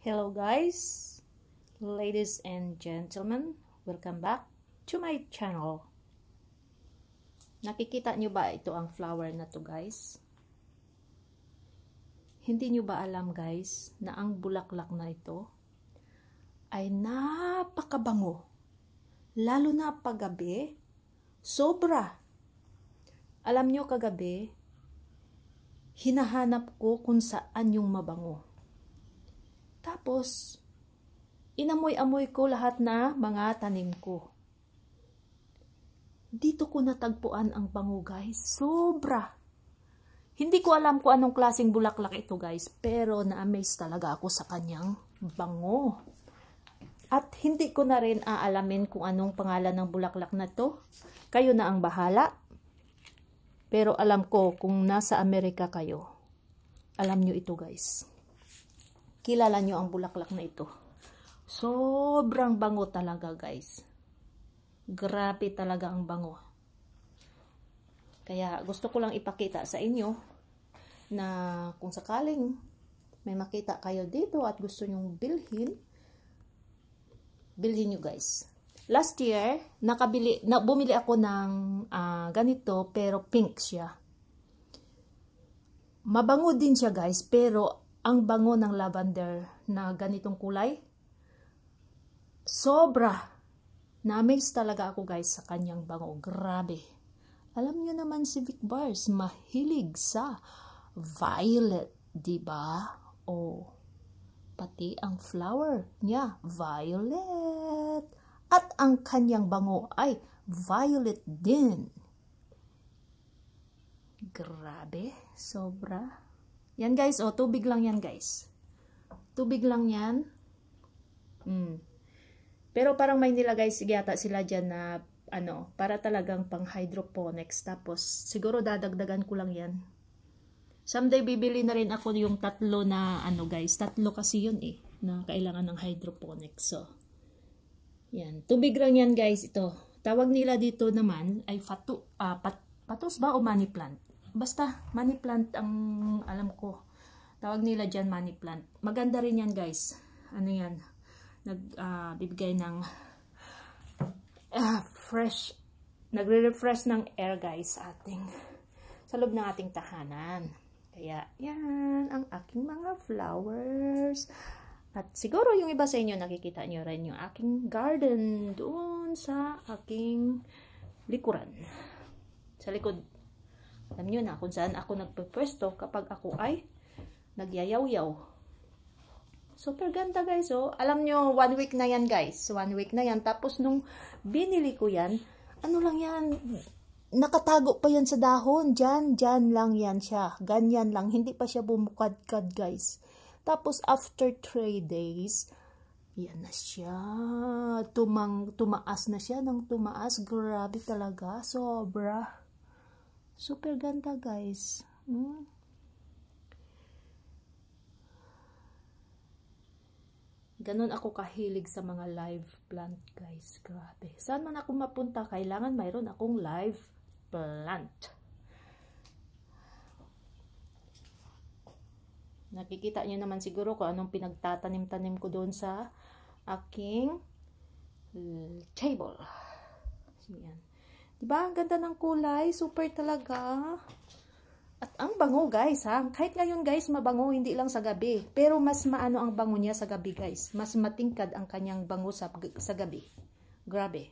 Hello guys, ladies and gentlemen, welcome back to my channel. Nakikita nyo ba ito ang flower na to guys? Hindi nyo ba alam guys na ang bulaklak na ito ay napakabango, lalo na paggabi, sobra. Alam nyo kagabi, hinahanap ko kung saan yung mabango. Tapos, inamoy-amoy ko lahat na mga tanim ko. Dito ko natagpuan ang bango guys. Sobra. Hindi ko alam kung anong klaseng bulaklak ito guys. Pero na-amaze talaga ako sa kanyang bango. At hindi ko na rin aalamin kung anong pangalan ng bulaklak na to. Kayo na ang bahala. Pero alam ko kung nasa Amerika kayo, alam nyo ito guys. Kilala nyo ang bulaklak na ito. Sobrang bango talaga guys. Grabe talaga ang bango. Kaya gusto ko lang ipakita sa inyo na kung sakaling may makita kayo dito at gusto nyong bilhin nyo guys. Last year, bumili ako ng ganito pero pink siya. Mabango din siya guys pero ang bango ng lavender na ganitong kulay, sobra. Na-amaze talaga ako guys sa kanyang bango. Grabe. Alam niyo naman si Vic Bars, mahilig sa violet, diba? O, pati ang flower niya, violet. At ang kanyang bango ay violet din. Grabe, sobra. Yan guys, oh, tubig lang yan guys. Tubig lang yan. Pero parang may nilagay yata sila dyan na, para talagang pang hydroponics. Tapos, siguro dadagdagan ko lang yan. Someday, bibili na rin ako yung tatlo na, guys. Tatlo kasi yun eh, na kailangan ng hydroponics. So, yan. Tubig lang yan guys, ito. Tawag nila dito naman ay patos ba o money plant? Basta, money plant ang alam ko. Tawag nila dyan money plant. Maganda rin yan guys. Ano yan? Bibigay ng fresh, nagre-refresh ng air guys sa loob ng ating tahanan. Kaya, yan ang aking mga flowers. At siguro yung iba sa inyo, nakikita nyo rin yung aking garden doon sa aking likuran. Sa likod. Alam nyo na kung saan ako nagpapwesto kapag ako ay nagyayaw-yaw. Super ganda guys. Oh. Alam nyo, 1 week na yan guys. 1 week na yan. Tapos nung binili ko yan, ano lang yan, nakatago pa yan sa dahon. Dyan lang yan siya. Ganyan lang. Hindi pa siya bumukadkad guys. Tapos after 3 days, yan na siya. Tumaas na siya ng tumaas. Grabe talaga. Sobra. Super ganda guys. Ganon ako kahilig sa mga live plant guys. Grabe. Saan man ako mapunta, kailangan mayroon akong live plant. Nakikita nyo naman siguro kung anong pinagtatanim-tanim ko doon sa aking table. Yan. Diba? Ang ganda ng kulay. Super talaga. At ang bango guys ha. Kahit ngayon guys mabango, hindi lang sa gabi. Pero mas maano ang bango niya sa gabi guys. Mas matingkad ang kanyang bango sa gabi. Grabe.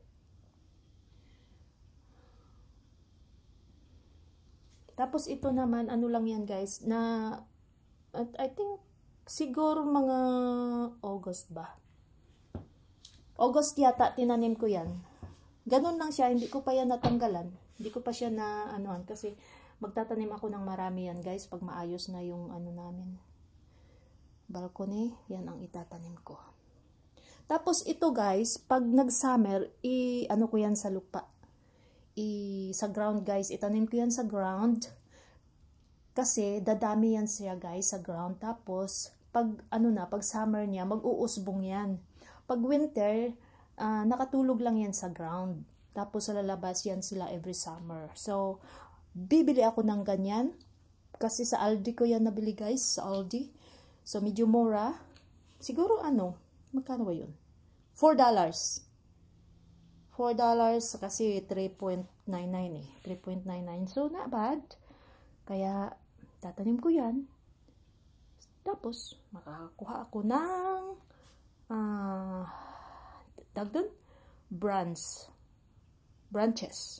Tapos ito naman, ano lang yan guys, na I think siguro mga August ba? August yata tinanim ko yan. Ganun lang siya, hindi ko pa yan natanggalan. Hindi ko pa siya na anuhan kasi magtatanim ako ng marami yan guys pag maayos na yung namin. Balcony, yan ang itatanim ko. Tapos ito guys, pag nag-summer, ko yan sa lupa. Sa ground guys, itanim ko yan sa ground. Kasi dadami yan siya guys sa ground. Tapos pag pag summer niya, mag-uusbong yan. Pag winter, nakatulog lang yan sa ground. Tapos lalabas yan sila every summer. So, bibili ako ng ganyan. Kasi sa Aldi ko yan nabili guys. Sa Aldi. So, medyo mura. Siguro magkano ba yun? $4. $4 kasi 3.99 eh. 3.99. So, not bad. Kaya, tatanim ko yan. Tapos, makakakuha ako ng branches.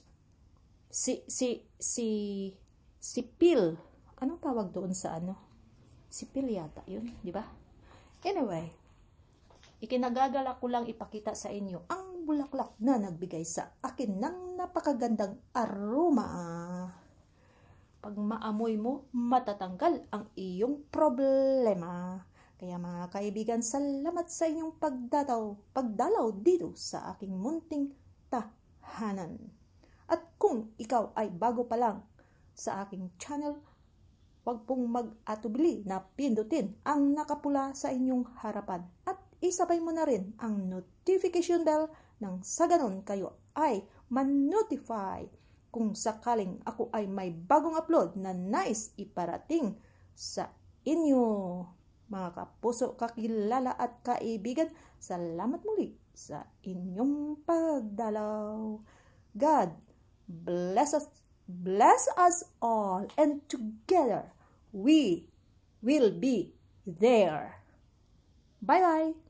Sipil. Anong tawag doon sa Sipil yata yun, di ba? Anyway, ikinagagala ko lang ipakita sa inyo ang bulaklak na nagbigay sa akin ng napakagandang aroma. Pag maamoy mo, matatanggal ang iyong problema. Kaya mga kaibigan, salamat sa inyong pagdalaw dito sa aking munting tahanan. At kung ikaw ay bago pa lang sa aking channel, huwag pong mag-atubili na pindutin ang nakapula sa inyong harapan. At isabay mo na rin ang notification bell nang sa ganon kayo ay man-notify kung sakaling ako ay may bagong upload na nais iparating sa inyo. Mga kapuso, kakilala at kaibigan, salamat muli sa inyong pagdalaw. God bless us all, and together we will be there. Bye-bye.